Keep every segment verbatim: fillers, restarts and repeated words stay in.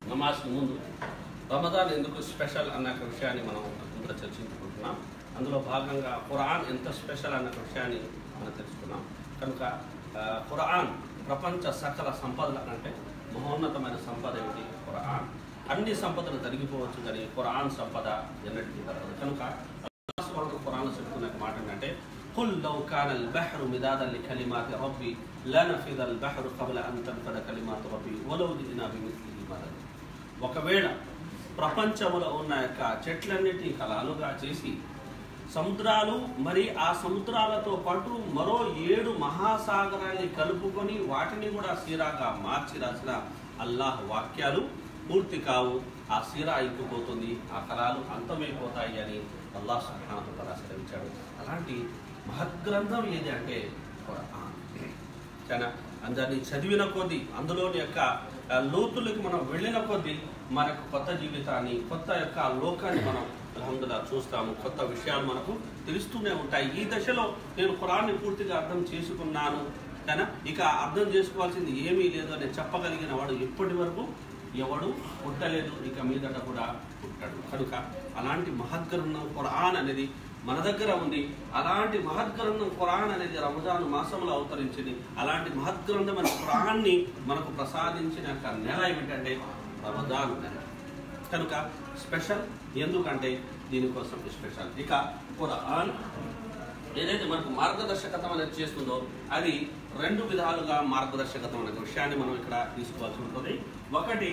నమాజ్ ముందు రమదాన్ ఎందుకు స్పెషల్ అన్న విషయాన్ని మనం కొంత చర్చించుకుంటున్నాం. అందులో భాగంగా ఖురాన్ ఎంత స్పెషల్ అన్న విషయాన్ని మనం తెలుసుకున్నాం. కనుక ఖురాన్ ప్రపంచ సకల సంపదల కంటే మహోన్నతమైన సంపద ఏమిటి? ఖురాన్. అన్ని సంపదలు తరిగిపోవచ్చు కానీ ఖురాన్ సంపద ఎన్నటికీ తరగదు. కనుక ఖురాన్లో చెప్తున్న మాట ఏంటంటే ఖుల్ లౌ కానల్ బహ్రు మిదాదన్ లికలిమాతి రబ్బి లనఫిదల్ బహ్రు ఖబ్ల అన్ తన్ఫద కలిమాతు రబ్బి వలౌ జినా బిమిస్లిహి మదద్. ఒకవేళ ప్రపంచంలో ఉన్న యొక్క చెట్లన్నిటినీ కలాలుగా చేసి సముద్రాలు మరి ఆ సముద్రాలతో పాటు మరో ఏడు మహాసాగరాన్ని కలుపుకొని వాటిని కూడా సీరాగా మార్చి రాసిన అల్లాహ్ వాక్యాలు పూర్తి కావు. ఆ సీరా అయిపోతుంది, ఆ కళాలు అంతమైపోతాయి అని అల్లాహ్ సుబ్హానహు వ తఆలా సెలవించాడు. అలాంటి మహద్గ్రంథం ఏది అంటే ఖురాన్. చాలా అందరినీ చదివిన కొద్దీ అందులోని యొక్క లోతులకి మనం వెళ్ళిన కొద్దీ మనకు కొత్త జీవితాన్ని, కొత్త యొక్క లోకాన్ని మనం అల్హమ్దులిల్లాహ్ చూస్తాము. కొత్త విషయాలు మనకు తెలుస్తూనే ఉంటాయి. ఈ దశలో నేను ఖురాన్ని పూర్తిగా అర్థం చేసుకున్నాను కానీ ఇక అర్థం చేసుకోవాల్సింది ఏమీ లేదు అని చెప్పగలిగిన వాడు ఇప్పటి వరకు ఎవడు పుట్టలేదు, ఇక మీదట కూడా పుట్టాడు. కనుక అలాంటి మహద్గ్రంథం ఖురాన్ అనేది మన దగ్గర ఉంది. అలాంటి మహద్గ్రంథం ఖురాన్ అనేది రంజాన్ మాసంలో అవతరించింది. అలాంటి మహద్గ్రంథమైన ఖురాన్ని మనకు ప్రసాదించిన నెల ఏమిటంటే రంజాన్ నెల. కనుక స్పెషల్ ఎందుకంటే దీనికోసం స్పెషల్. ఇక ఖురాన్ ఏదైతే మనకు మార్గదర్శకత్వం అనేది చేస్తుందో అది రెండు విధాలుగా మార్గదర్శకత్వం అనే విషయాన్ని మనం ఇక్కడ తీసుకోవాల్సి ఉంటుంది. ఒకటి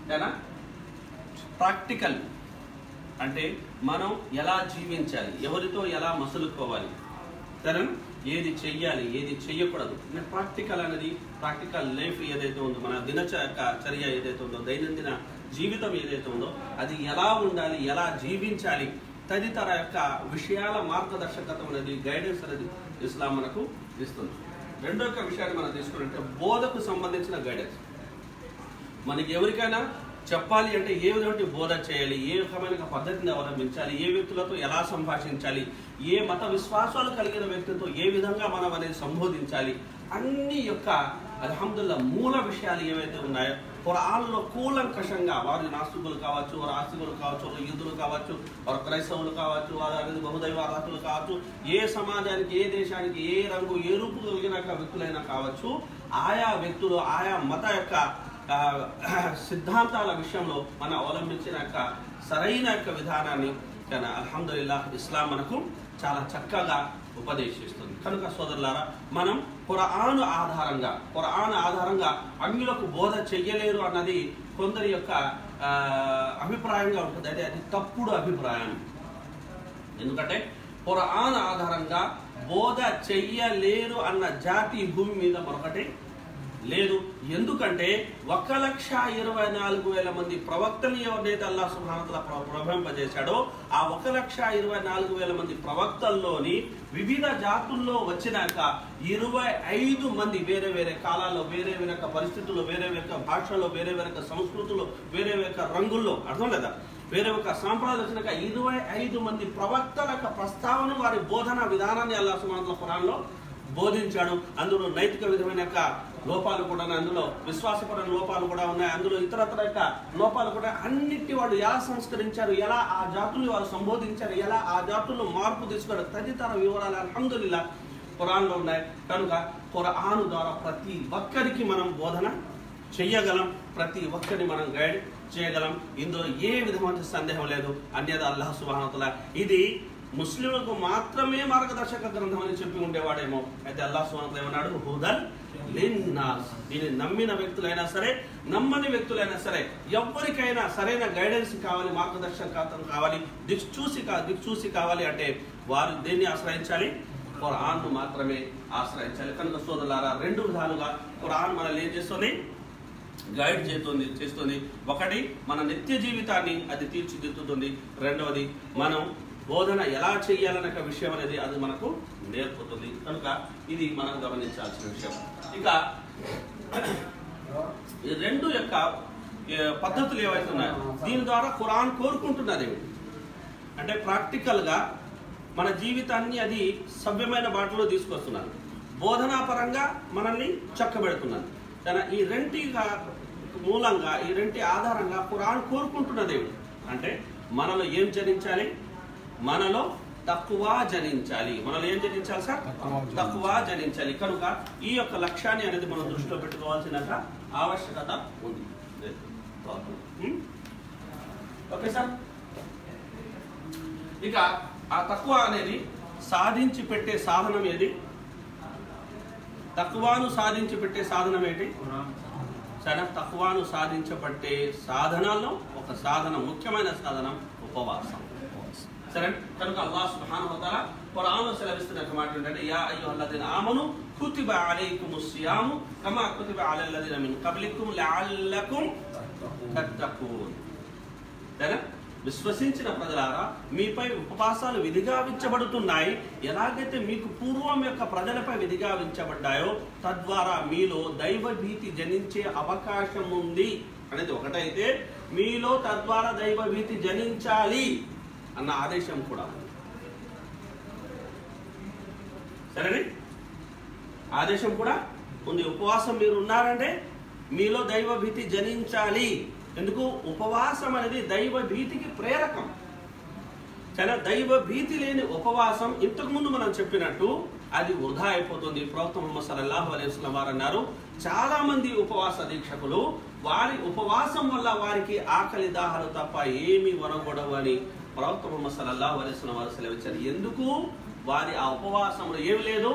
ప్రాక్టికల్ అంటే మనం ఎలా జీవించాలి, ఎవరితో ఎలా మసులుకోవాలి, సరే ఏది చెయ్యాలి ఏది చెయ్యకూడదు. ప్రాక్టికల్ అనేది ప్రాక్టికల్ లైఫ్ ఏదైతే ఉందో, మన దినచర్య ఏదైతే ఉందో, దైనందిన జీవితం ఏదైతే ఉందో అది ఎలా ఉండాలి, ఎలా జీవించాలి తదితర యొక్క విషయాల మార్గదర్శకత్వం అనేది గైడెన్స్ అనేది ఇస్లాం మనకు ఇస్తుంది. రెండో యొక్క విషయాన్ని మనం తీసుకుంటే బోధకు సంబంధించిన గైడెన్స్. మనకి ఎవరికైనా చెప్పాలి అంటే ఏ విధమైన బోధ చేయాలి, ఏ రకమైన పద్ధతిని అవలంబించాలి, ఏ వ్యక్తులతో ఎలా సంభాషించాలి, ఏ మత విశ్వాసాలు కలిగిన వ్యక్తితో ఏ విధంగా మనం అనేది సంబోధించాలి, అన్ని యొక్క అల్హమ్దులిల్లాహ్ మూల విషయాలు ఏవైతే ఉన్నాయో ఖురాన్లో కూలంకషంగా, వారు నాస్తికులు కావచ్చు, వారు ఆస్తికులు కావచ్చు, వారు యూదులు కావచ్చు, వారు క్రైస్తవులు కావచ్చు, వారు అనేది బహుదైవారాధకులు కావచ్చు, ఏ సమాజానికి ఏ దేశానికి ఏ రంగు ఏ రూపు కలిగిన వ్యక్తులైనా కావచ్చు, ఆయా వ్యక్తులు ఆయా మత యొక్క సిద్ధాంతాల విషయంలో మనం అవలంబించిన యొక్క సరైన యొక్క విధానాన్ని కానీ అల్హమ్దులిల్లాహ్ ఇస్లాం మనకు చాలా చక్కగా ఉపదేశిస్తుంది. కనుక సోదరులారా, మనం ఖురాన్ ఆధారంగా ఖురాన్ ఆధారంగా అన్యులకు బోధ చెయ్యలేరు అన్నది కొందరి యొక్క అభిప్రాయంగా ఉంటుంది. అయితే అది తప్పుడు అభిప్రాయం. ఎందుకంటే ఖురాన్ ఆధారంగా బోధ చెయ్యలేరు అన్న జాతి భూమి మీద మరొకటి లేదు. ఎందుకంటే ఒక లక్ష ఇరవై నాలుగు వేల మంది ప్రవక్తలు ఎవరినైతే అల్లాహ్ సుబ్హానహు వ తఆలా ప్రవహింపజేశాడో ఆ ఒక లక్ష ఇరవై నాలుగు వేల మంది ప్రవక్తల్లోని వివిధ జాతుల్లో వచ్చినాక ఇరవై ఐదు మంది వేరే వేరే కాలాల్లో, వేరే వేరే పరిస్థితుల్లో, వేరే వేరే భాషలో, వేరే వేరే సంస్కృతుల్లో, వేరే వేరే రంగుల్లో, అర్థం లేదా, వేరే ఒక సాంప్రదాయం వచ్చినాక ఇరవై ఐదు మంది ప్రవక్తల యొక్క ప్రస్తావన, వారి బోధన విధానాన్ని అల్లాహ్ సుబ్హానహు వ తఆలా ఖురాన్లో బోధించాడు. అందులో నైతిక విధమైన యొక్క లోపాలు కూడా ఉన్నాయి, అందులో విశ్వాసపరమైన లోపాలు కూడా ఉన్నాయి, అందులో ఇతరతర యొక్క లోపాలు కూడా. అన్నిటి వాళ్ళు ఎలా సంస్కరించారు, ఎలా ఆ జాతుల్ని వాళ్ళు సంబోధించారు, ఎలా ఆ జాతుల్లో మార్పు తీసుకున్నారు తదితర వివరాలు అల్హమ్దులిల్లాహ్ ఖురాన్లో ఉన్నాయి. కనుక ఖురాన్ ద్వారా ప్రతి ఒక్కరికి మనం బోధన చెయ్యగలం, ప్రతి ఒక్కరిని మనం గైడ్ చేయగలం. ఇందులో ఏ విధమైన సందేహం లేదు. అన్యదా అల్లాహ్ సుబ్హానహు వ తఆలా ఇది ముస్లింలకు మాత్రమే మార్గదర్శక గ్రంథం అని చెప్పి ఉండేవాడేమో. అయితే అల్లాహ్ సుబ్హానహు వ తఆలా ఏమన్నాడు? హుదల్ లిన్నాస్. దీన్ని నమ్మిన వ్యక్తులైనా సరే, నమ్మని వ్యక్తులైనా సరే, ఎవరికైనా సరైన గైడెన్స్ కావాలి, మార్గదర్శకత్వం కావాలి, దిక్చూసి కా దిక్చూసి కావాలి అంటే వారు దేన్ని ఆశ్రయించాలి? ఖురాన్ను మాత్రమే ఆశ్రయించాలి. కనుక సోదరులారా, రెండు విధాలుగా ఖురాన్ మనల్ని ఏం చేస్తుంది? గైడ్ చేస్తుంది చేస్తుంది ఒకటి మన నిత్య జీవితాన్ని అది తీర్చిదిద్దుతుంది. రెండవది మనం బోధన ఎలా చేయాలనే విషయం అనేది అది మనకు నేర్పుతుంది. కనుక ఇది మనం గమనించాల్సిన విషయం. ఇక ఈ రెండు యొక్క పద్ధతులు ఏవైతే ఉన్నాయో దీని ద్వారా ఖురాన్ కోరుకుంటున్నది ఏమిటి అంటే ప్రాక్టికల్గా మన జీవితాన్ని అది సభ్యమైన బాటలో తీసుకొస్తున్నారు, బోధనాపరంగా మనల్ని చక్కబెడుతున్నారు. కానీ ఈ రెంటిగా మూలంగా ఈ రెంటి ఆధారంగా ఖురాన్ కోరుకుంటున్నది అంటే మనలో ఏం జనించాలి, మనలో తక్కువ జనించాలి. మనలో ఏం జనించాలి సార్? తక్కువ జనించాలి. కనుక ఈ యొక్క లక్ష్యాన్ని అనేది మనం దృష్టిలో పెట్టుకోవాల్సిన ఆవశ్యకత ఉంది. Okay sir. ఇక ఆ తక్కువ అనేది సాధించి పెట్టే సాధనం ఏది? తక్కువను సాధించి పెట్టే సాధనం ఏంటి? సరే, తక్కువను సాధించబట్టే సాధనాల్లో ఒక సాధనం, ముఖ్యమైన సాధనం ఉపవాసం. సరే, కనుక అల్లాహ్ సుబ్హానహు వ తఆలా ఖురాన్లో సెలవిస్తున్న మాట ఏంటంటే యా అయ్యుహల్లదీన ఆమను కుతిబ అలైకుముస్ సియాము కమా కుతిబ అలల్ లదీన మిన్ కబ్లికుం లఅల్లకుం తత్తఖూన్. సరే, విశ్వసించిన ప్రజలారా మీపై ఉపవాసాలు విధిగా వించబడుతున్నాయి, ఎలాగైతే మీకు పూర్వం యొక్క ప్రజలపై విధిగా వించబడ్డాయో తద్వారా మీలో దైవ భీతి జనించే అవకాశం ఉంది అనేది ఒకటైతే, మీలో తద్వారా దైవ భీతి జనించాలి అన్న ఆదేశం కూడా ఉంది. సరే, ఆదేశం కూడా ఉంది. ఉపవాసం మీరు ఉన్నారంటే మీలో దైవ భీతి జనించాలి. ఎందుకు? ఉపవాసం అనేది దైవ భీతికి ప్రేరకం. చాలా దైవ భీతి లేని ఉపవాసం ఇంతకుముందు మనం చెప్పినట్టు అది వృధా అయిపోతుంది. ప్రవక్త ముహమ్మద్ సల్లల్లాహు అలైహి వసల్లం వారు అన్నారు, చాలా మంది ఉపవాస దీక్షకులు వారి ఉపవాసం వల్ల వారికి ఆకలి దాహాలు తప్ప ఏమీ వనగొడవు అని ప్రవక్త ముహమ్మద్ సల్లల్లాహు అలైహి వసల్లం వారు సెలవిచ్చారు. ఎందుకు? వారి ఆ ఉపవాసంలో ఏమి లేదు,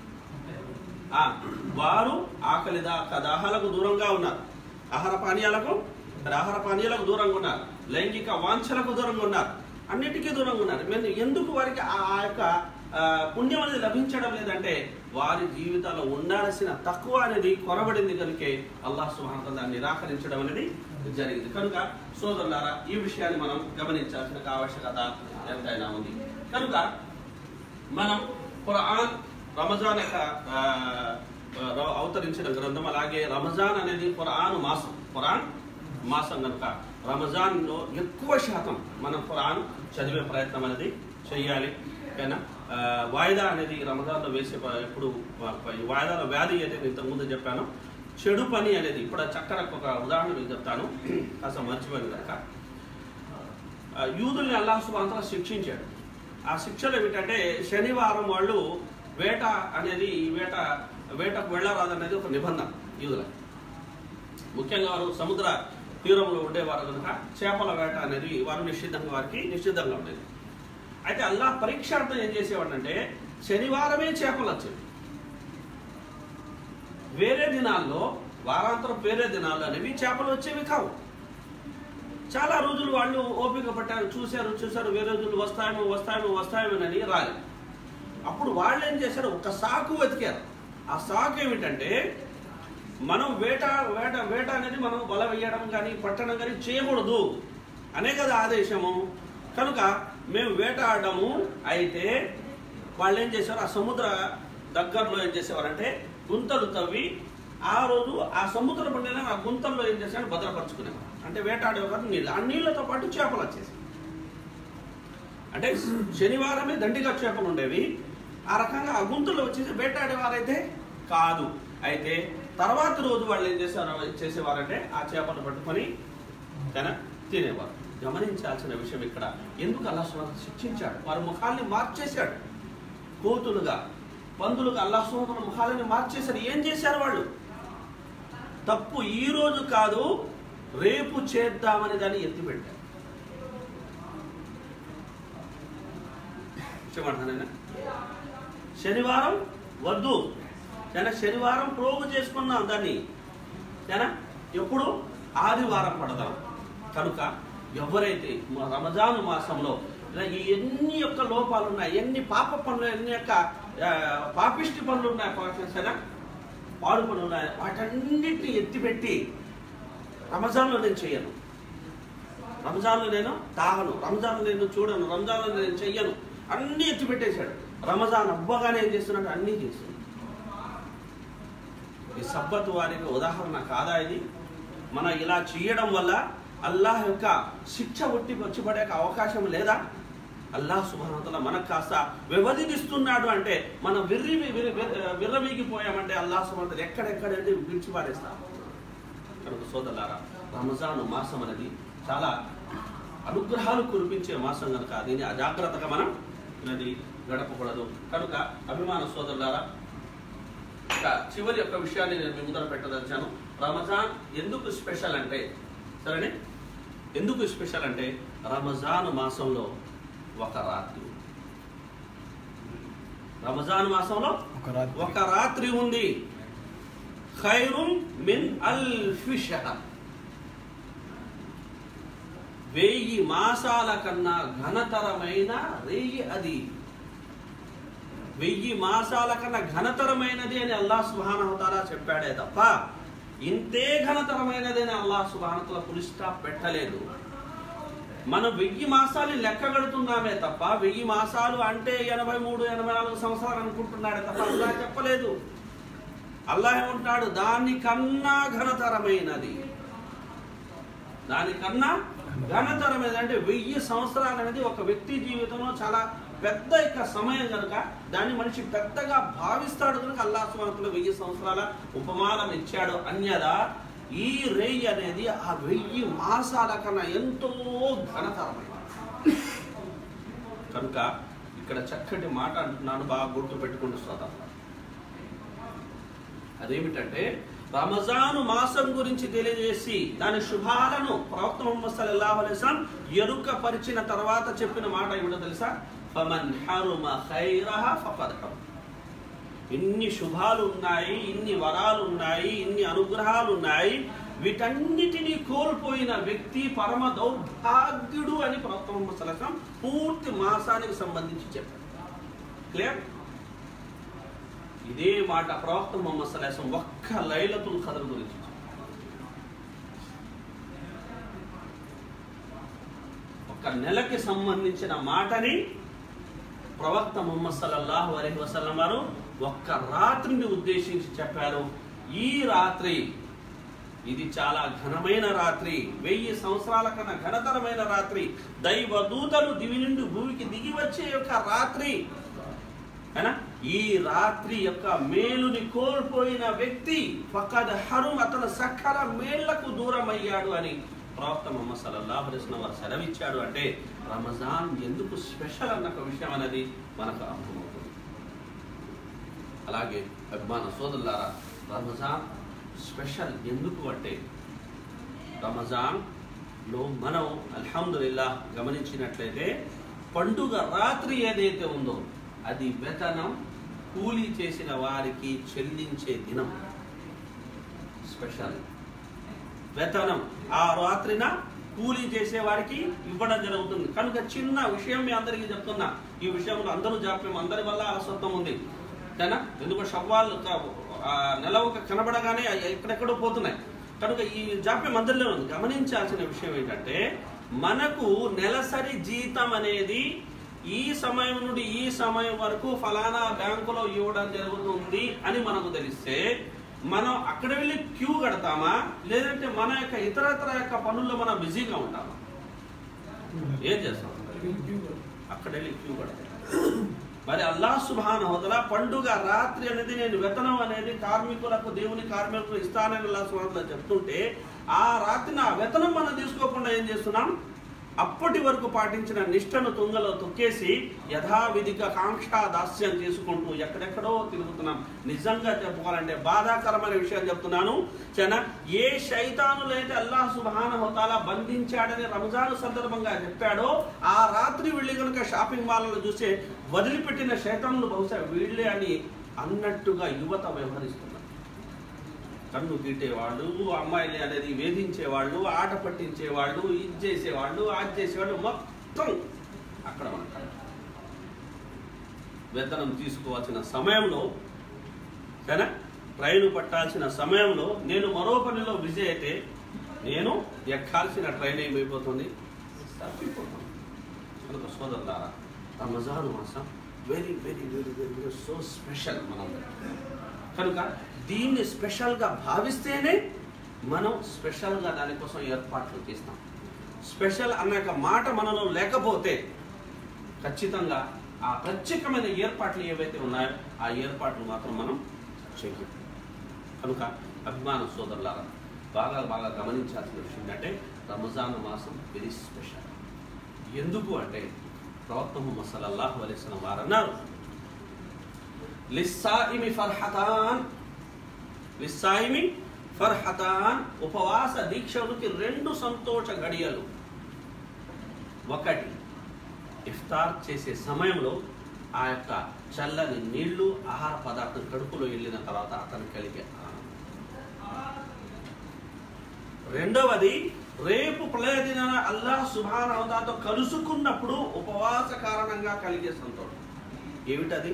వారు ఆకలి దాహాలకు దూరంగా ఉన్నారు, ఆహార పానీయాలకు ఆహార పానీయాలకు దూరంగా ఉన్నారు, లైంగిక వాంఛలకు దూరంగా ఉన్నారు, అన్నిటికీ దూరంగా ఉన్నారు. ఎందుకు వారికి ఆ యొక్క పుణ్యం అనేది లభించడం లేదంటే వారి జీవితాల్లో ఉండాల్సిన తక్కువ అనేది కొరబడింది కనుకే అల్లాహ్ సుబ్హానహు వ తఆలా దాన్ని నిరాకరించడం అనేది జరిగింది. కనుక సోదరులారా, ఈ విషయాన్ని మనం గమనించాల్సిన ఆవశ్యకత ఎంతైనా ఉంది. కనుక మనం ఖురాన్ రమజాన్ యొక్క అవతరించిన గ్రంథం, అలాగే రమజాన్ అనేది ఖురాన్ మాసం, ఖురాన్ మాసం కనుక రమజాన్లో ఎక్కువ శాతం మనం ఖురాన్ చదివే ప్రయత్నం అనేది చేయాలి. ఓకేనా? వాయిదా అనేది రమజాన్లో వేసే ఇప్పుడు వాయిదాల వ్యాధి అనేది ఇంతకుముందు చెప్పాను, చెడు పని అనేది. ఇప్పుడు చక్కరకు ఒక ఉదాహరణ మీకు చెప్తాను, కాస్త మర్చిపోయింది కనుక. యూదుల్ని అల్లాహ్ సుబ్హానహు వ తఆలా శిక్షించాడు. ఆ శిక్షలు ఏమిటంటే శనివారం వాళ్ళు వేట అనేది వేట వేటకు వెళ్ళరాదనేది ఒక నిబంధన యూదులకు. ముఖ్యంగా వారు సముద్ర తీరంలో ఉండేవారు కనుక చేపల వేట అనేది వారు నిషిద్ధంగా వారికి నిషిద్ధంగా ఉండేది. అయితే అల్లాహ్ పరీక్షార్థం ఏం చేసేవాడంటే శనివారమే చేపలు వచ్చేవి. వేరే దినాల్లో, వారాంతరం వేరే దినాల్లో అనేవి చేపలు వచ్చేవి కావు. చాలా రోజులు వాళ్ళు ఓపిక పట్టారు, చూశారు చూశారు వేరే రోజులు వస్తాయేమో వస్తాయేమో వస్తాయేమోనని రాలేదు. అప్పుడు వాళ్ళు ఏం చేశారు, ఒక సాకు వెతికారు. ఆ సాకు ఏమిటంటే మనం వేట వేట వేట అనేది మనం వల వేయడం కానీ పట్టడం కానీ చేయకూడదు అనే కదా ఆదేశము. కనుక మేము వేట ఆడము. అయితే వాళ్ళు ఏం చేశారు, ఆ సముద్ర దగ్గరలో ఏం చేసేవారంటే గుంతలు తవ్వి ఆ రోజు ఆ సముద్ర పండిన ఆ గుంతల్లో ఏం చేశారు, భద్రపరుచుకునేవారు. అంటే వేటాడేవారు నీళ్ళు, ఆ నీళ్ళతో పాటు చేపలు వచ్చేసి. అంటే శనివారమే దండిగా చేపలు ఉండేవి. ఆ రకంగా ఆ గుంతలు వచ్చేసి వేటాడేవారైతే కాదు. అయితే తర్వాత రోజు వాళ్ళు ఏం చేశారు చేసేవారంటే ఆ చేపలు పట్టుకొని కానీ తినేవారు. గమనించాల్సిన విషయం ఇక్కడ, ఎందుకు అల్లాహ్ సుబ్హానహు వ తఆలా శిక్షించాడు? వారి ముఖాల్ని మార్చేశాడు, కోతులుగా పందులుగా అల్లాహ్ సుబ్హానహు వ తఆలా ముఖాలని మార్చేశారు. ఏం చేశారు వాళ్ళు? తప్పు ఈ రోజు కాదు, రేపు చేద్దామని దాన్ని ఎత్తిపెట్టారు. చెప్పండి, శనివారం వద్దు, కానీ శనివారం ప్రోగు చేసుకున్నాం దాన్ని, కానీ ఎప్పుడు ఆదివారం పడదాం. కనుక ఎవరైతే రమజాను మాసంలో ఎన్ని యొక్క లోపాలు ఉన్నాయి, ఎన్ని పాప పనులు, ఎన్ని యొక్క పాపిష్టి పనులు ఉన్నాయి, సరే పాడు పనులు ఉన్నాయి, వాటన్నిటిని ఎత్తిపెట్టి రమజాన్లో నేను చేయను, రంజాన్లో నేను తాగను, రంజాన్లో నేను చూడను, రంజాన్లో నేను చెయ్యను, అన్నీ ఎత్తిపెట్టేశాడు. రమజాన్ అవ్వగానే ఏం చేస్తున్నాడు, అన్నీ చేస్తున్నాడు. ఈ సబ్బతు వారికి ఉదాహరణ కాదా ఇది? మన ఇలా చేయడం వల్ల అల్లాహ్ యొక్క శిక్ష ఒట్టి వచ్చిపడే అవకాశం లేదా? అల్లాహ్ సుబ్హానహు వ తఆలా మనకు కాస్త వ్యవధినిస్తున్నాడు అంటే మనం విర్రి విర్రవీగిపోయామంటే అల్లాహ్ సుబ్హానహు వ తఆలా ఎక్కడెక్కడైతే విడిచిపారేస్తాం. కనుక సోదరులారా, రంజాన్ మాసం అనేది చాలా అనుగ్రహాలు కురిపించే మాసం కనుక దీన్ని అజాగ్రత్తగా మనం ఇది గడపకూడదు. కనుక అభిమాన సోదరులారా, ఇక చివరి యొక్క విషయాన్ని నేను మీ ముందర పెట్టదలిచాను. రంజాన్ ఎందుకు స్పెషల్ అంటే, సరేనే ఎందుకు స్పెషల్ అంటే రంజాన్ మాసంలో ఒక రాత్రి, రంజాన్ మాసంలో ఒక రాత్రి ఉంది. ఖైరుం మిన్ అల్ఫి షహర్, వెయ్యి మాసాల కన్నా ఘనతరమైన రేయి అది. వెయ్యి మాసాల కన్నా ఘనతరమైనది అని అల్లాహ్ సుబ్హానహు వ తఆలా చెప్పాడే తప్ప ఇంతే ఘనతరమైనది అని అల్లాహ్ సుబ్హానహు వ తఆలా ఫుల్ స్టాప్ పెట్టలేదు. మనం వెయ్యి మాసాలు లెక్క కడుతున్నామే తప్ప వెయ్యి మాసాలు అంటే ఎనభై మూడు ఎనభై నాలుగు సంవత్సరాలు అనుకుంటున్నాడే తప్ప అల్లాహ్ చెప్పలేదు. అల్లాహ్ ఏమంటాడు, దానికన్నా ఘనతరమైనది, దానికన్నా ఘనతరమైనది. అంటే వెయ్యి సంవత్సరాలు అనేది ఒక వ్యక్తి జీవితంలో చాలా పెద్ద ఇక సమయం కనుక దాన్ని మనిషి పెద్దగా భావిస్తాడు కనుక అల్లాహ్ సుబ్హానహు వ తఆలా వెయ్యి సంవత్సరాల ఉపమానం ఇచ్చాడు. అన్యదా ఈ రేయి అనేది ఆ వెయ్యి మాసాల కన్నా ఎంతో ఘనతరమైనది. కనుక ఇక్కడ చక్కటి మాట అంటున్నాను, బాగా గుర్తు పెట్టుకుంటూ సోదరులారా. అదేమిటంటే రంజాను మాసం గురించి తెలియజేసి దాని శుభాలను ప్రవక్త ముహమ్మద్ సల్లల్లాహు అలైహి వసల్లం ఎరుక పరిచిన తర్వాత చెప్పిన మాట ఏమిటో తెలుసా? ఫమన్ హరుమ ఖైరహ ఫఖద్ హరమ. ఇన్ని శుభాలు ఉన్నాయి, ఇన్ని వరాలు ఉన్నాయి, ఇన్ని అనుగ్రహాలు ఉన్నాయి, వీటన్నిటినీ కోల్పోయిన వ్యక్తి పరమ దౌర్భాగ్యుడు అని ప్రవక్త ముహమ్మద్ సల్లల్లాహు అలైహి వసల్లం పూర్తి మాసానికి సంబంధించి చెప్పారు. క్లియర్? ఇదే మాట ప్రవక్త ముహమ్మద్ సల్లల్లాహు అలైహి వసల్లం ఒక్క లైలతుల్ ఖద్ర్ గురించి, ఒక్క నెలకి సంబంధించిన మాటని ప్రవక్త ముహమ్మద్ సల్లల్లాహు అలైహి వసల్లం వారు ఒక్క రాత్రిని ఉద్దేశించి చెప్పారు. ఈ రాత్రి ఇది చాలా ఘనమైన రాత్రి, వెయ్యి సంవత్సరాల కన్నా ఘనతరమైన రాత్రి, దైవ దూతలు దివి నుండి భూమికి దిగి వచ్చే యొక్క రాత్రి. ఈ రాత్రి యొక్క మేలుని కోల్పోయిన వ్యక్తి ఫఖద్ హరుమ, అతను సకల మేళ్లకు దూరం అయ్యాడు అని ప్రవక్త ముహమ్మద్ సల్లల్లాహు అలైహి వసల్లం వారు సెలవిచ్చాడు. అంటే రంజాన్ ఎందుకు స్పెషల్ అన్న ఒక విషయం అనేది మనకు అర్థమవుతుంది. అలాగే అభిమాన సోదరులారా, రంజాన్ స్పెషల్ ఎందుకు అంటే రంజాన్లో మనం అల్హమ్దులిల్లాహ్ గమనించినట్లయితే పండుగ రాత్రి ఏదైతే ఉందో అది వేతనం కూలీ చేసిన వారికి చెల్లించే దినం. స్పెషల్ వేతనం ఆ రాత్రిన కూలీ చేసే వారికి ఇవ్వడం జరుగుతుంది. కనుక చిన్న విషయం మీ అందరికీ చెప్తున్నా, ఈ విషయంలో అందరూ జాప్యం, అందరి వల్ల అలసత్వం ఉంది కదా. ఎందుకంటే షవ్వాల్ నెల ఒక కనబడగానే ఎక్కడెక్కడో పోతున్నాయి కనుక ఈ జాప్యం అందరిలో ఉంది. గమనించాల్సిన విషయం ఏంటంటే మనకు నెలసరి జీతం అనేది ఈ సమయం నుండి ఈ సమయం వరకు ఫలానా బ్యాంకులో ఇవ్వడం జరుగుతుంది అని మనకు తెలిస్తే మనం అక్కడ వెళ్ళి క్యూ కడతామా, లేదంటే మన యొక్క ఇతరత్ర యొక్క పనుల్లో మనం బిజీగా ఉంటామా? ఏం చేస్తాం? అక్కడ వెళ్ళి క్యూ కడతాం. మరి అల్లాహ్ సుబ్హానహు వ తఆలా పండుగ రాత్రి అనేది నేను వేతనం అనేది కార్మికులకు, దేవుని కార్మికులకు ఇస్తానని అల్లాహ్ సుబ్హానహు వ తఆలా చెప్తుంటే ఆ రాత్రి నా వేతనం మనం తీసుకోకుండా ఏం చేస్తున్నాం? అప్పటి వరకు పాటించిన నిష్టను తుంగలో తొక్కేసి యథావిధిగా కాంక్షా దాస్యం చేసుకుంటూ ఎక్కడెక్కడో తిరుగుతున్నాం. నిజంగా చెప్పుకోవాలంటే బాధాకరమైన విషయం చెప్తున్నాను. చన ఏ శైతానులైతే అల్లాహ్ సుబ్హానహు వ తఆలా బంధించాడని రంజాన్ సందర్భంగా చెప్పాడో ఆ రాత్రి వెళ్ళి కనుక షాపింగ్ మాల్లలో చూసే వదిలిపెట్టిన శైతానులు బహుశా వీళ్ళే అని అన్నట్టుగా యువత వ్యవహరిస్తున్నారు. కన్ను గీటేవాళ్ళు, అమ్మాయిలు అనేది వేధించేవాళ్ళు, ఆట పట్టించేవాళ్ళు, ఇది చేసేవాళ్ళు, అది చేసేవాళ్ళు, మొత్తం అక్కడ మనకు వేతనం తీసుకోవాల్సిన సమయంలో సరే ట్రైన్ పట్టాల్సిన సమయంలో నేను మరో పనిలో బిజీ అయితే నేను ఎక్కాల్సిన ట్రైన్ ఏమైపోతుంది? తప్పిపోతుంది. కనుక సోదరులారా, రంజాన్ మాసం very very very very so special మనందరం. కనుక దీన్ని స్పెషల్గా భావిస్తేనే మనం స్పెషల్గా దానికోసం ఏర్పాట్లు చేస్తాం. స్పెషల్ అన్న మాట మనలో లేకపోతే ఖచ్చితంగా ఆ ప్రత్యేకమైన ఏర్పాట్లు ఏవైతే ఉన్నాయో ఆ ఏర్పాట్లు మాత్రం మనం చేయలేం. కనుక అభిమాన సోదరులారా, బాగా బాగా గమనించాల్సిన విషయం ఏంటంటే రంజాన్ మాసం వెరీ స్పెషల్. ఎందుకు అంటే ప్రవక్త ముహమ్మద్ సల్లల్లాహు అలైహి వసల్లం వారు అన్నారు, లిస్సాయిమి ఫర్హతాన్, లిస్సాయిమి ఫర్హతాన్, ఉపవాస దీక్షలకు రెండు సంతోష గడియలు. ఒకటి, ఇఫ్తార్ చేసే సమయంలో ఆ యొక్క చల్లని నీళ్లు ఆహార పదార్థం కడుపులో వెళ్ళిన తర్వాత అతను కలిగే ఆనందం. రెండవది, రేపు ప్రళయ దినాన అల్లాహ్ సుబ్హానహు వ తఆలాతో కలుసుకున్నప్పుడు ఉపవాస కారణంగా కలిగే సంతోషం. ఏమిటది?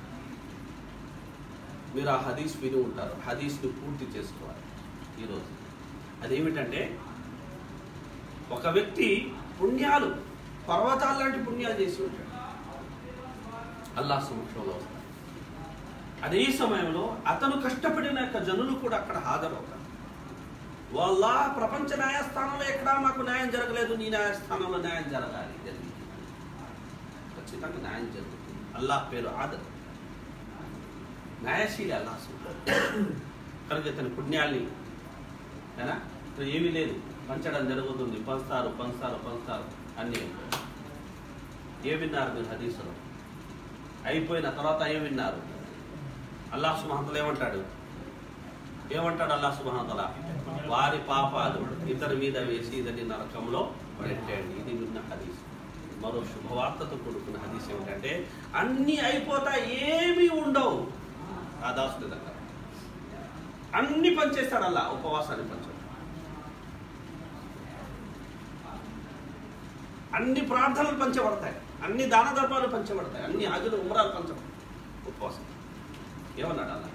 మీరు ఆ హదీస్ విని ఉంటారు, హదీస్ని పూర్తి చేసుకోవాలి ఈరోజు. అదేమిటంటే, ఒక వ్యక్తి పుణ్యాలు పర్వతాల లాంటి పుణ్యాలు చేసి ఉంటాడు, అల్లాహ్ సమక్షంలో వస్తాడు. అదే సమయంలో అతను కష్టపడిన యొక్క జనులు కూడా అక్కడ హాజరవుతారు. వాళ్ళ ప్రపంచ న్యాయస్థానంలో ఎక్కడా మాకు న్యాయం జరగలేదు, నీ న్యాయస్థానంలో న్యాయం జరగాలి, జరిగింది, ఖచ్చితంగా న్యాయం జరుగుతుంది. అల్లాహ్ పేరు ఆదర్, న్యాయశీలి అల్లాహ్. కనుక ఇతని పుణ్యాల్ని అయినా ఏమీ లేదు, పంచడం జరుగుతుంది, పంచుతారు పంచుతారు పంచుతారు అన్నీ. ఏ విన్నారు మీరు హదీసులో? అయిపోయిన తర్వాత ఏం విన్నారు? అల్లాహ్ సుబ్హానహు వ తఆలా ఏమంటాడు? ఏమంటాడు అల్లాహ్ సుబ్హానహు వ తఆలా? వారి పాపాలు ఇతని మీద వేసి ఇతని నరకంలో పెట్టండి. ఇది విన్న హదీస్. మరో శుభవార్తతో కూడుకున్న హదీస్ ఏమిటంటే, అన్నీ అయిపోతా ఏమీ ఉండవు ఆ దాసుడి దగ్గర. అన్ని పనిచేస్తాడు అల్లా, ఉపవాసాన్ని పంచాడు, అన్ని ప్రార్థనలు పంచబడతాయి, అన్ని దాన ధర్మాలు పంచబడతాయి, అన్ని హజ్జులు ఉమ్రాలు పంచబడతాయి. ఉపవాసం ఏమన్నాడు అల్లా?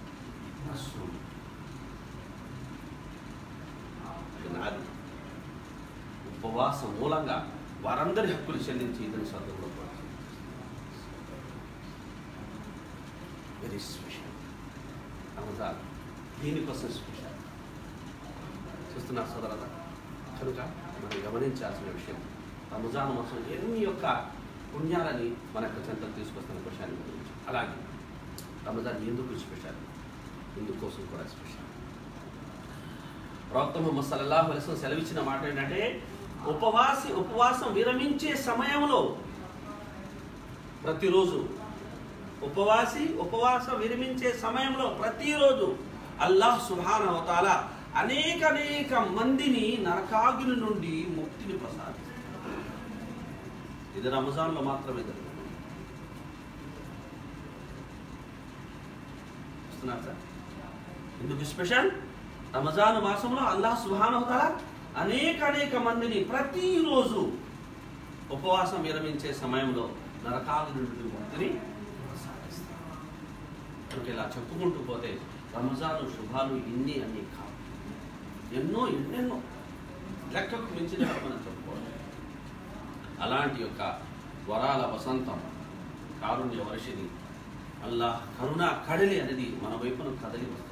నాది. ఉపవాసం మూలంగా వారందరి హక్కులు చెల్లించి ఇతని స్వర్గంలో వెరీ స్పెషల్ రంజాన్. దీనికోసం స్పెషల్ చూస్తున్నారు సోదరులారా. కనుక మనం గమనించాల్సిన విషయం, రంజాన్ మాసం ఎన్ని యొక్క పుణ్యాలని మన యొక్క చెంతకు తీసుకొస్తున్న విషయాన్ని గురించి. అలాగే రంజాన్ ఎందుకు స్పెషల్, ఇందుకోసం కూడా స్పెషల్. ప్రవక్త ముహమ్మద్ సల్లల్లాహు అలైహి వసల్లం సెలవిచ్చిన మాట ఏంటంటే, ఉపవాసి ఉపవాసం విరమించే సమయంలో ప్రతిరోజు ఉపవాసి ఉపవాసం విరమించే సమయంలో ప్రతిరోజు అల్లాహ్ సుబ్హానహు వ తఆలా అనేక అనేక మందిని నరకాగ్ని నుండి ముక్తిని ప్రసాదిస్తాడు. ఇది రంజాన్లో మాత్రమే జరుగుతుంది. చూస్తున్నారు సార్ ఎందుకు స్పెషల్? రంజాన్ మాసంలో అల్లాహ్ సుబ్హానహు వ తఆలా అనేక అనేక మందిని ప్రతిరోజు ఉపవాసం విరమించే సమయంలో నరకాగ్ని నుండి ముక్తిని ప్రసాదిస్తాడు. కనుక ఇలా చెప్పుకుంటూ పోతే రంజాన్ శుభాలు ఇన్ని అన్ని కావు, ఎన్నో ఎన్నెన్నో లెక్కకు మించిన మనం చెప్పుకోవాలి. అలాంటి యొక్క వరాల వసంతం, కారుణ్య వర్షిని, అల్లాహ్ కరుణ కడలి అనేది మన వైపును కదలి వస్తుంది.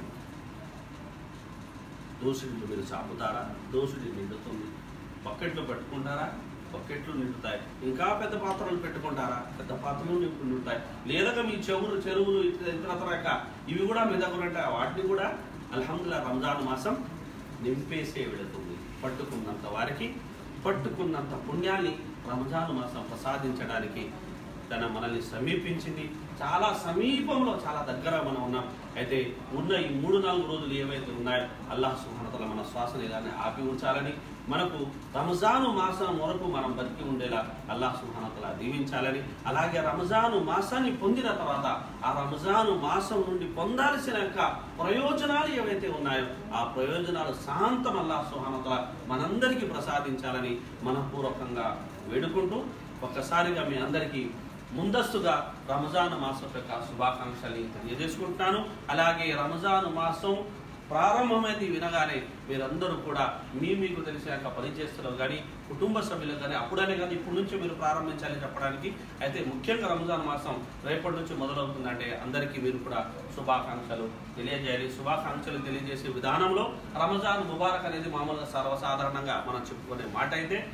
దోషుడిని మీరు చాపుతారా? దోషుడి నిండుతుంది. బకెట్లు పెట్టుకుంటారా? బకెట్లు నిండుతాయి. ఇంకా పెద్ద పాత్రలు పెట్టుకుంటారా? పెద్ద పాత్రలు నిండుతాయి. లేదా మీ చెవులు చెరువులు ఇతరతరక ఇవి కూడా మీ దగ్గర ఉంటాయి, వాటిని కూడా అల్హమ్దులిల్లాహ్ రంజాన్ మాసం నింపేసే వెళుతుంది. పట్టుకున్నంత వారికి పట్టుకున్నంత పుణ్యాన్ని రంజాన్ మాసం ప్రసాదించడానికి తన మనల్ని సమీపించింది. చాలా సమీపంలో, చాలా దగ్గర మనం ఉన్నాం. అయితే ఉన్న ఈ మూడు నాలుగు రోజులు ఏవైతే ఉన్నాయో అల్లాహ్ సుబ్హానహు వ తఆలా మన శ్వాసను ఇలానే ఆపి ఉంచాలని, మనకు రంజాను మాసం వరకు మనం బతికి ఉండేలా అల్లాహ్ సుబ్హానహు వ తఆలా దీవించాలని, అలాగే రంజాను మాసాన్ని పొందిన తర్వాత ఆ రంజాను మాసం నుండి పొందాల్సిన యొక్క ప్రయోజనాలు ఏవైతే ఉన్నాయో ఆ ప్రయోజనాలు శాంతం అల్లాహ్ సుబ్హానహు వ తఆలా మనందరికీ ప్రసాదించాలని మనపూర్వకంగా వేడుకుంటూ ఒక్కసారిగా మీ అందరికీ ముందస్తుగా రంజాన్ మాసం యొక్క శుభాకాంక్షల్ని తెలియజేసుకుంటున్నాను. అలాగే రంజాన్ మాసం ప్రారంభమైంది వినగానే మీరందరూ కూడా మీ మీకు తెలిసిన పరిచయస్తులు కానీ కుటుంబ సభ్యులు కానీ అప్పుడనే కానీ ఇప్పటి నుంచి మీరు ప్రారంభించాలని చెప్పడానికి. అయితే ముఖ్యంగా రంజాన్ మాసం రేపటి నుంచి మొదలవుతుందంటే అందరికీ మీరు కూడా శుభాకాంక్షలు తెలియజేయాలి. శుభాకాంక్షలు తెలియజేసే విధానంలో రంజాన్ ముబారక్ అనేది మామూలుగా సర్వసాధారణంగా మనం చెప్పుకునే మాట అయితే,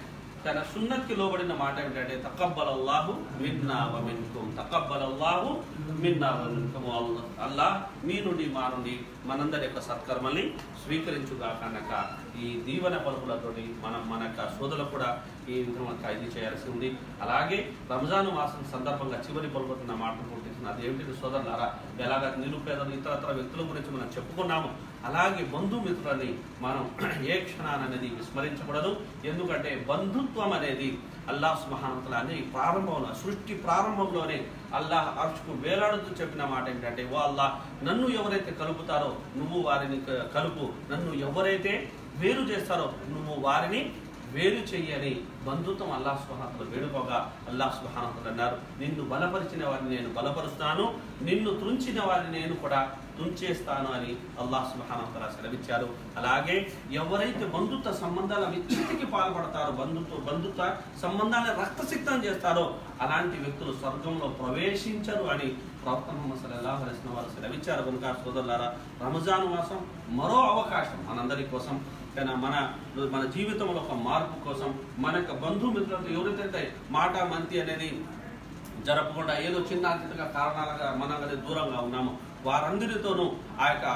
తన సున్నత్కి లోబడిన మాట ఏమిటంటే తకబ్బలల్లాహు మిన్నా వ మిన్కుమ్, తకబ్బలల్లాహు మిన్నా వ మిన్కుమ్. అల్లాహ్ మీ నుండి మా నుండి మనందరి యొక్క సత్కర్మల్ని స్వీకరించుగా కనుక ఈ దీవెన పలుకులతోటి మనం మన యొక్క సోదరులు కూడా ఈ విధంగా ఖైదీ చేయాల్సి ఉంది. అలాగే రంజాను మాసం సందర్భంగా చివరి పలుకుతున్న మాటను పూర్తిస్తున్న అది ఏమిటి సోదరులారా, ఎలాగ నిరుపేదలు ఇతరత్ర వ్యక్తుల గురించి మనం చెప్పుకున్నాము, అలాగే బంధుమిత్రులని మనం ఏ క్షణాననేది విస్మరించకూడదు. ఎందుకంటే బంధుత్వం అనేది అల్లాహ్ సుబ్హానహు వ తఆలా అనే ప్రారంభంలో సృష్టి ప్రారంభంలోనే అల్లాహ్ అర్ష్కు వేలాడుతూ చెప్పిన మాట ఏంటంటే, ఓ అల్లాహ్, నన్ను ఎవరైతే కలుపుతారో నువ్వు వారిని కలుపు, నన్ను ఎవరైతే వేరు చేస్తారో నువ్వు వారిని వేరు చెయ్యని బంధుత్వం అల్లాహ్ సుబ్హానహు వ తఆలా వేడుకోగా అల్లాహ్ సుబ్హానహు వ తఆలా అన్నారు, నిన్ను బలపరిచిన వారిని నేను బలపరుస్తాను, నిన్ను తుంచిన వారిని నేను కూడా తుంచేస్తాను అని అల్లాహ్ సుబ్హానహు వ తఆలా సెలవిచ్చారు. అలాగే ఎవరైతే బంధుత్వ సంబంధాల విచ్ఛిన్నికి పాల్పడతారో, బంధుత్వ బంధుత్వ సంబంధాలను రక్తసిక్తం చేస్తారో అలాంటి వ్యక్తులు స్వర్గంలో ప్రవేశించరు అని ప్రవక్త ముహమ్మద్ సల్లల్లాహు అలైహి వసల్లం వారు సెలవిచ్చారు. కనుక సోదరులారా, రంజాన్ మాసం మరో అవకాశం మనందరి కోసం, కానీ మన మన జీవితంలో ఒక మార్పు కోసం, మన యొక్క బంధుమిత్రులతో ఎవరైతే మాట మంతి అనేది జరపకుండా ఏదో చిన్న చిన్నగా కారణాలుగా మనం అనేది దూరంగా ఉన్నామో వారందరితోనూ ఆ యొక్క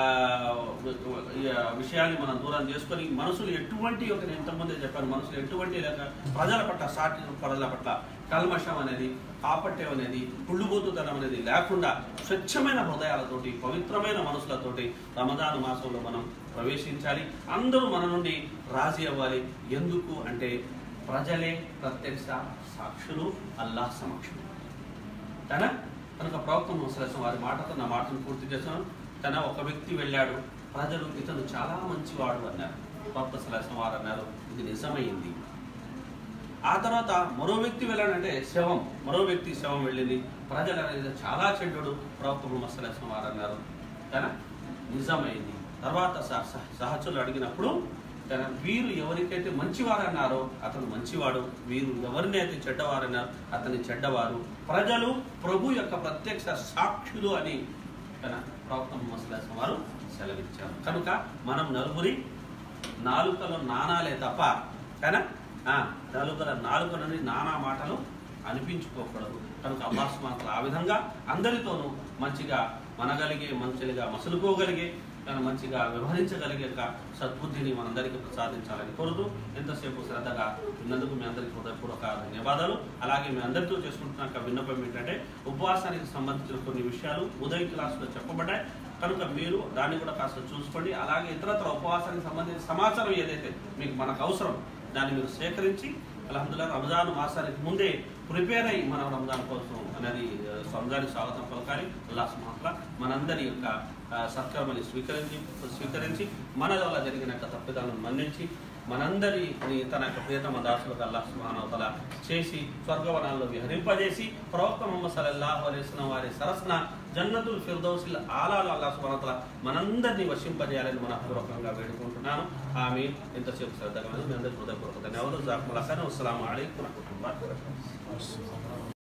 విషయాన్ని మనం దూరం చేసుకొని మనసులు ఎటువంటి ఒక నేను ఇంతకుముందే చెప్పాను, మనసులు ఎటువంటి లేక ప్రజల పట్ల సాటి ప్రజల పట్ల కల్మషం అనేది, కాపట్యం అనేది, పుళ్ళుబోతుతనం అనేది లేకుండా స్వచ్ఛమైన హృదయాలతోటి పవిత్రమైన మనసులతోటి రమజాన్ మాసంలో మనం ప్రవేశించాలి. అందరూ మన నుండి రాజీ అవ్వాలి. ఎందుకు అంటే ప్రజలే ప్రత్యక్ష సాక్షులు అల్లాహ్ సమక్షం. తన కనుక ప్రవక్త ముహమ్మద్ వారి మాటతో నా మాటను పూర్తి చేశాను. తన ఒక వ్యక్తి వెళ్ళాడు, ప్రజలు ఇతను చాలా మంచివాడు అన్నారు. ప్రవక్త సలహా వారు అన్నారు, ఇది నిజమైంది. ఆ తర్వాత మరో వ్యక్తి వెళ్ళాడంటే శవం, మరో వ్యక్తి శవం వెళ్ళింది, ప్రజలు అనేది చాలా చెడ్డడు. ప్రవక్త ముహమ్మద్ సలహా వారు అన్నారు, తన నిజమైంది. తర్వాత సహచరులు అడిగినప్పుడు తన వీరు ఎవరికైతే మంచివారు అన్నారో అతను మంచివాడు, వీరు ఎవరిని అయితే చెడ్డవారన్నారు అతని చెడ్డవారు, ప్రజలు ప్రభు యొక్క ప్రత్యక్ష సాక్షులు అని తన ప్రవక్త ముహమ్మద్ సల్లల్లాహు అలైహి వసల్లం వారు సెలవిచ్చారు. కనుక మనం నలుగురి నాలుకలో నానాలే తప్ప కానీ నలుగుల నాలుకలని నానా మాటలు అనిపించుకోకూడదు. కనుక అల్లాహ్ సుబ్హానహు వ తఆలా ఆ విధంగా అందరితోనూ మంచిగా మనగలిగే, మంచిగా మసులుకోగలిగే, కానీ మంచిగా వ్యవహరించగలిగే సద్బుద్ధిని మనందరికీ ప్రసాదించాలని కోరుతూ ఎంతసేపు శ్రద్ధగా విన్నందుకు మీ అందరికీ హృదయపూర్వక ధన్యవాదాలు. అలాగే మీ అందరితో చేసుకుంటున్న విన్నపం ఏంటంటే, ఉపవాసానికి సంబంధించిన కొన్ని విషయాలు ఉదయం క్లాసులో చెప్పబడ్డాయి కనుక మీరు దాన్ని కూడా కాస్త చూసుకోండి. అలాగే ఇతరత్ర ఉపవాసానికి సంబంధించిన సమాచారం ఏదైతే మీకు మనకు అవసరం దాన్ని మీరు సేకరించి అల్హమ్దులిల్లాహ్ రంజాన్ మాసానికి ముందే ప్రిపేర్ అయ్యి మనం రంజాన్ కోసం అనేది రంజాన్కి స్వాగతం పలకాలి. అల్లాహ్ సుబ్హానహు వ తఆలా మనందరి యొక్క సత్కర్మని స్వీకరించి స్వీకరించి మన వల్ల జరిగిన తప్పిదాలను మన్నించి మనందరి తన యొక్క ప్రియతమ దాసులకు అల్లాహ్ సుబ్హానహు వ తఆలా చేసి స్వర్గవనాల్లో విహరింపజేసి ప్రవక్త ముహమ్మద్ సల్లల్లాహు అలైహి వసల్లం వారి సరసన జన్నతుల్ ఫిర్దౌసిల్ ఆలాలో అల్లాహ్ సుబ్హానహు వ తఆలా మనందరినీ వర్షింపజేయాలని మనపూర్వకంగా వేడుకుంటున్నాను. ఆమె ఎంతసేపు శ్రద్ధగా మీ అందరికీ హృదయపూర్వక ధన్యవాదాలు. జజాకుముల్లాహ్ ఖైరన్. అస్సలాము అలైకుం వరహ్మతుల్లాహి వబరకాతుహు.